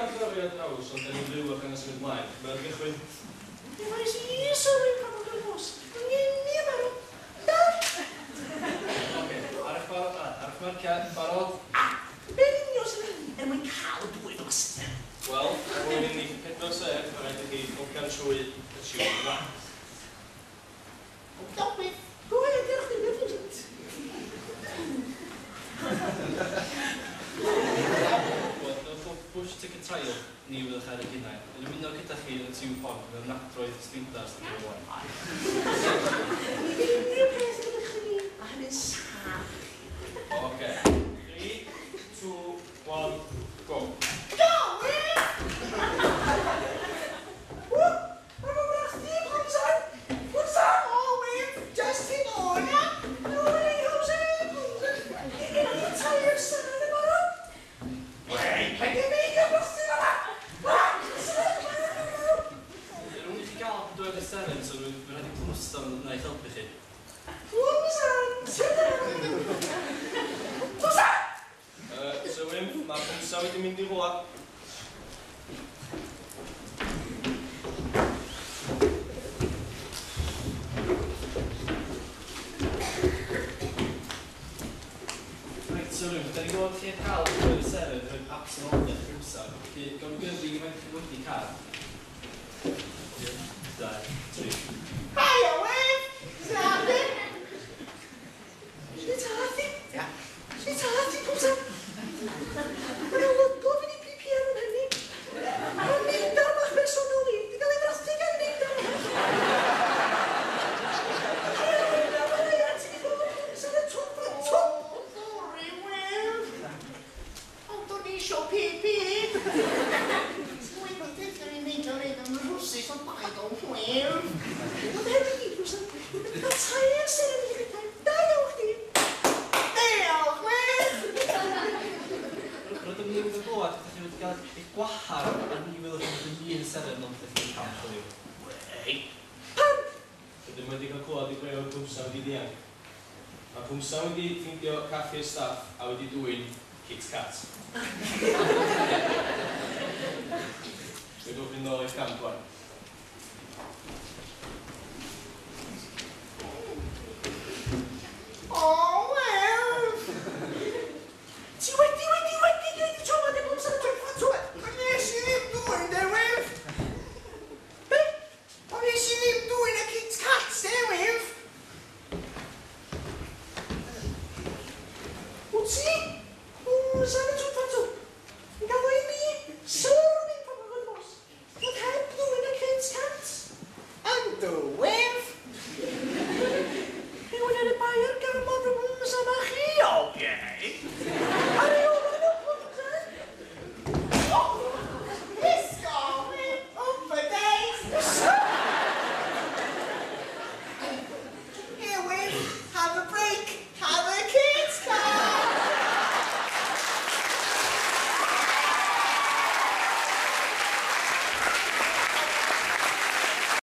gyrru ar draws, ond da ni'n fyw ac yn symud mlaen. Mae'n gychwyn. Mae'n sori pan o'n gyda'r bos. Ni am arw. Ar eich marciau, barod? Be'n union sy'n hynny? Mae'n cael dwy nos. Wel, mwyn i ni 4 sef, a rhaid i chi ffocio'n trwy y siwr yma. Dobydd. Gwy, diolch chi, beth yw'n dweud? Wel, dewch o Bush Ticket Trial, ni fyddwch ar y gynnau. Yn ymuno gyda chi yn y tiw pon, mewn nadroedd streetars yn y wan. Ni unrhyw beth gyda chi, a hynny'n saff. Oce. 3, 2, 1, go. Go, Mae'r bwmsa wedi mynd I rhwa. Reit, so rwy'n, da ni'n gwybod chi'n cael y sefydd yn absenoldeb bwmsa. Felly, gawn ni gyrru I faint chi wedi cael. 1, 2, 3. Hiya, Wave! Is that happening? She's happy. Yeah. She's happy, bwmsa. Mae'n awod gofyn I PPR yn hynny. Mae'n mynd ar bach personol ni. Di gael ei frasti gan mynd ar bach. Mae'n ei at I fod. Sa'n y twp. Sorry, Will. Ond o'n I isio PP. Dwi'n dweud I wneud o'r un am y rwsys o baid o'n Will. Ond hefyd I, bwsa. A tair sy'n yn ei gyda'i. Da iawn chdi. Diolch, Will. Rydym ni wedi glwad, ydych chi wedi cael eich gwahar a ni fyddwch chi'n mynd yn seren ond ydych chi'n cael chwilio. Wei. Pam? Rydym wedi cael clywed I greu o'r bwmsa wedi dianc. Mae bwmsa wedi ffeindio caffi'r staff a wedi dwyn Kit Kat.